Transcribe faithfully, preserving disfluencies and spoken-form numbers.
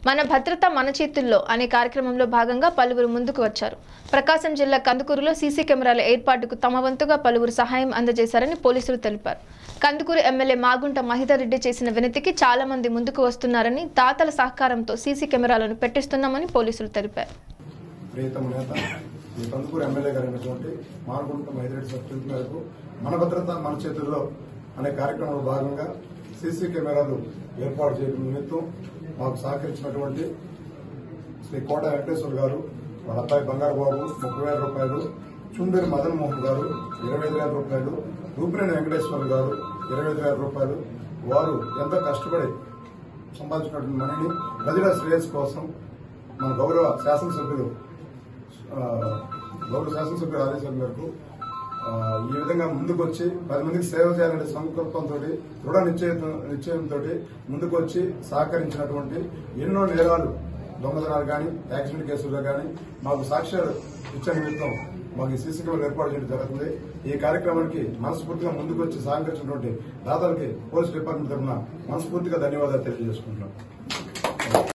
మన భద్రత మన చేతుల్లో అనే కార్యక్రమంలో భాగంగా పలువురు ముందుకు వచ్చారు. ప్రకాశం జిల్లా కందుకూరులో సీసీ కెమెరాల ఏర్పాటుకు తమ వంతుగా పలువురు సహాయం అందజేశారని పోలీసులు తెలిపారు. కందుకూరు ఎమ్మెల్యే మాగుంట మహిదారెడ్డి చేసిన వినతికి చాలా మంది ముందుకు వస్తున్నారని, దాతల సహకారంతో సీసీ కెమెరాలను పెట్టిస్తున్నామని పోలీసులు తెలిపారు. మన భద్రత మన చేతుల్లో అనే కార్యక్రమంలో భాగంగా సీసీ కెమెరాలు ఏర్పాటు చేయడం నిమిత్తం మాకు సహకరించినటువంటి శ్రీ కోట వెంకటేశ్వర గారు, వాళ్ళ అబ్బాయి బంగారు బాబు ముప్పై వేల రూపాయలు, చుండూరి మదన్ మోహన్ గారు ఇరవై ఐదు వేల రూపాయలు, రూపినేని వెంకటేశ్వర గారు ఇరవై ఐదు వేల రూపాయలు, వారు ఎంతో కష్టపడి సంపాదించినటువంటి మనీని ప్రజల శ్రేయస్సు కోసం మన గౌరవ శాసనసభ్యులు గౌరవ శాసనసభ్యుల ఆదేశాల మేరకు ఈ విధంగా ముందుకొచ్చి పది మందికి సేవ చేయాలనే సంకల్పంతో దృఢ నిశ్చయంతో నిశ్చయంతో ముందుకొచ్చి సహకరించినటువంటి ఎన్నో నేరాలు, దొంగతనాలు కానీ యాక్సిడెంట్ కేసుల్లో కానీ మాకు సాక్ష్యాలు ఇచ్చే నిమిత్తం మాకు ఈ సీసీ కెమెరాలు ఏర్పాటు చేయడం జరుగుతుంది. ఈ కార్యక్రమానికి మనస్ఫూర్తిగా ముందుకొచ్చి సహకరించినటువంటి దాతలకి పోలీస్ డిపార్ట్మెంట్ తరఫున మనస్ఫూర్తిగా ధన్యవాదాలు తెలియజేసుకుంటున్నాం.